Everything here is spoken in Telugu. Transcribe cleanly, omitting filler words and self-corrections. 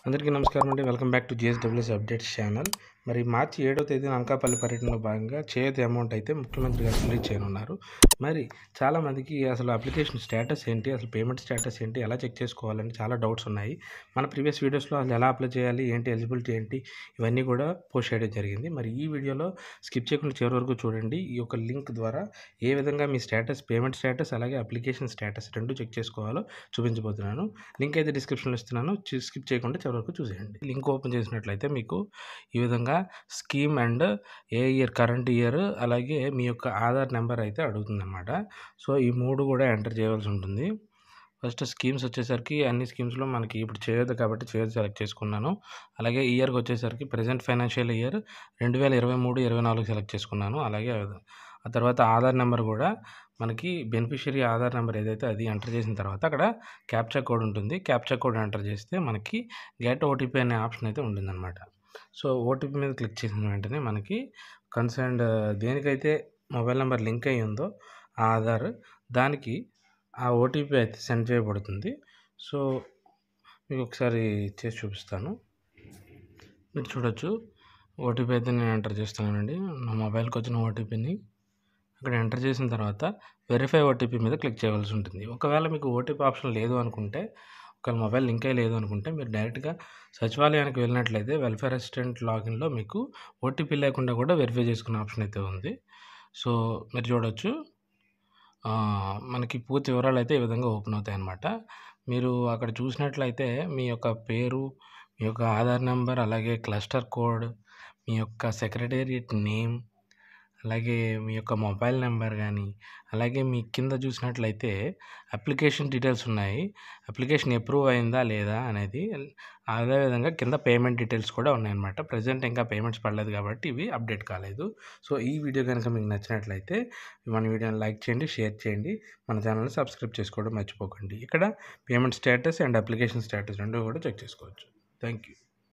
అందరికీ నమస్కారం అండి. Welcome back to GSWS updates channel. మరి మార్చి 7వ తేదీన అనకాపల్లి పర్యటనలో భాగంగా చేయూత అమౌంట్ అయితే ముఖ్యమంత్రి గారు రిలీజ్ చేయనున్నారు. మరి చాలామందికి అసలు అప్లికేషన్ స్టేటస్ ఏంటి, అసలు పేమెంట్ స్టేటస్ ఏంటి, ఎలా చెక్ చేసుకోవాలని చాలా డౌట్స్ ఉన్నాయి. మన ప్రీవియస్ వీడియోస్లో అసలు ఎలా అప్లై చేయాలి, ఏంటి ఎలిజిబిలిటీ ఏంటి, ఇవన్నీ కూడా పోస్ట్ చేయడం జరిగింది. మరి ఈ వీడియోలో స్కిప్ చేయకుండా చివరి వరకు చూడండి. ఈ యొక్క లింక్ ద్వారా ఏ విధంగా మీ స్టేటస్, పేమెంట్ స్టేటస్ అలాగే అప్లికేషన్ స్టేటస్ రెండు చెక్ చేసుకోవాలో చూపించబోతున్నాను. లింక్ అయితే డిస్క్రిప్షన్లో ఇస్తున్నాను, స్కిప్ చేయకుండా చివరి వరకు చూసేయండి. లింక్ ఓపెన్ చేసినట్లయితే మీకు ఈ విధంగా scheme and a year, current year అలాగే మీ యొక్క ఆధార్ నెంబర్ అయితే అడుగుతుందన్నమాట. సో ఈ మూడు కూడా ఎంటర్ చేయవలసి ఉంటుంది. ఫస్ట్ స్కీమ్స్ వచ్చేసరికి అన్ని స్కీమ్స్లో మనకి ఇప్పుడు చేయొద్దు కాబట్టి చేయొద్దు సెలెక్ట్ చేసుకున్నాను. అలాగే ఇయర్కి వచ్చేసరికి ప్రజెంట్ ఫైనాన్షియల్ ఇయర్ 2023-24 సెలెక్ట్ చేసుకున్నాను. అలాగే ఆ తర్వాత ఆధార్ నెంబర్ కూడా మనకి బెనిఫిషియరీ ఆధార్ నెంబర్ ఏదైతే అది ఎంటర్ చేసిన తర్వాత అక్కడ క్యాప్చా కోడ్ ఉంటుంది. క్యాప్చా కోడ్ ఎంటర్ చేస్తే మనకి గెట్ ఓటీపీ అనే ఆప్షన్ అయితే ఉంటుందన్నమాట. సో ఓటీపీ మీద క్లిక్ చేసిన వెంటనే మనకి కన్సర్న్డ్ దేనికైతే మొబైల్ నెంబర్ లింక్ అయ్యి ఉందో ఆ ఆధార్ దానికి ఆ ఓటీపీ అయితే సెండ్ చేయబడుతుంది. సో మీకు ఒకసారి చేసి చూపిస్తాను. మీరు చూడొచ్చు, ఓటీపీ అయితే నేను ఎంటర్ చేస్తున్నానండి. నా మొబైల్కి వచ్చిన ఓటీపీని అక్కడ ఎంటర్ చేసిన తర్వాత వెరిఫై ఓటీపీ మీద క్లిక్ చేయవలసి ఉంటుంది. ఒకవేళ మీకు ఓటీపీ ఆప్షన్ లేదు అనుకుంటే, ఒకవేళ మొబైల్ లింక్ అయ్యి లేదు అనుకుంటే మీరు డైరెక్ట్గా సచివాలయానికి వెళ్ళినట్లయితే వెల్ఫేర్ అసిస్టెంట్ లాగిన్లో మీకు ఓటీపీ లేకుండా కూడా వెరిఫై చేసుకునే ఆప్షన్ అయితే ఉంది. సో మీరు చూడొచ్చు, మనకి పూర్తి వివరాలు అయితే ఈ విధంగా ఓపెన్ అవుతాయి అన్నమాట. మీరు అక్కడ చూసినట్లయితే మీ యొక్క పేరు, మీ యొక్క ఆధార్ నెంబర్, అలాగే క్లస్టర్ కోడ్, మీ యొక్క సెక్రటేరియట్ నేమ్, అలాగే మీ యొక్క మొబైల్ నెంబర్ కానీ, అలాగే మీ కింద చూసినట్లయితే అప్లికేషన్ డీటెయిల్స్ ఉన్నాయి. అప్లికేషన్ అప్రూవ్ అయిందా లేదా అనేది, అదేవిధంగా కింద పేమెంట్ డీటెయిల్స్ కూడా ఉన్నాయన్నమాట. ప్రజెంట్ ఇంకా పేమెంట్స్ పడలేదు కాబట్టి ఇవి అప్డేట్ కాలేదు. సో ఈ వీడియో కనుక మీకు నచ్చినట్లయితే మన వీడియోని లైక్ చేయండి, షేర్ చేయండి, మన ఛానల్ని సబ్స్క్రైబ్ చేసుకోవడం మర్చిపోకండి. ఇక్కడ payment status and application status రెండు కూడా చెక్ చేసుకోవచ్చు. Thank you.